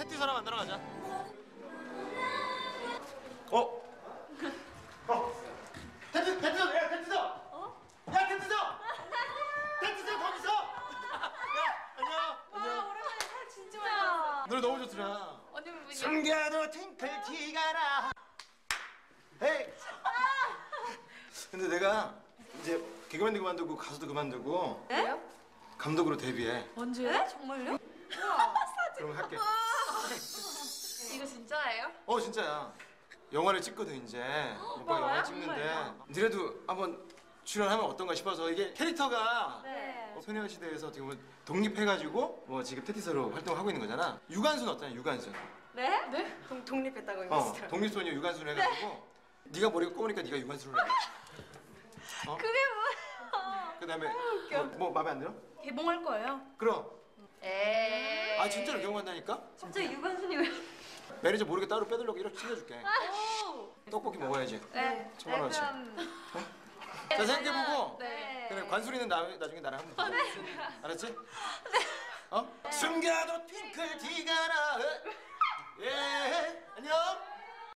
테티서나 만나러 가자. 테티서, 야 테티서. 야 테티서. 테티서 거기서. 야 안녕. 안녕. 오랜만에 살 진짜 많이 나왔어. 노래 너무 좋더라. 언니 부분이. 숨겨도 팅클 티가 나. 헤이. 근데 내가 이제 개그맨도 그만두고 가수도 그만두고 왜요? 감독으로 데뷔해. 언제요? 정말요? 그럼 할게. 이거 진짜예요? 진짜야. 영화를 찍거든 이제. 오빠가 오빠가요? 영화 찍는데 니네도 한번 출연하면 어떤가 싶어서 이게 캐릭터가 네. 소녀시대에서 어떻게 보면 독립해가지고 뭐 지금 테티서로 활동하고 있는 거잖아. 유관순 어떠냐 유관순. 네? 네? 독립했다고 했어요. 독립소녀 유관순 해가지고 네가 머리가 검으니까 네가 유관순으로 해. 그게 뭐야? 그다음에 뭐 마음에 안 들어? 개봉할 거예요? 그럼. 에이. 아 진짜로 경험한다니까? 갑자기 유관순이 왜? 매니저 모르게 따로 빼들려고 이렇게 챙겨줄게. 떡볶이 먹어야지. 네. 1000원어치. 자 생각해보고. 네. 그래 관순이는 나중에 나랑 한번 줘. 알았지? 네. 숨겨도 핑클 티가 나. 예 안녕.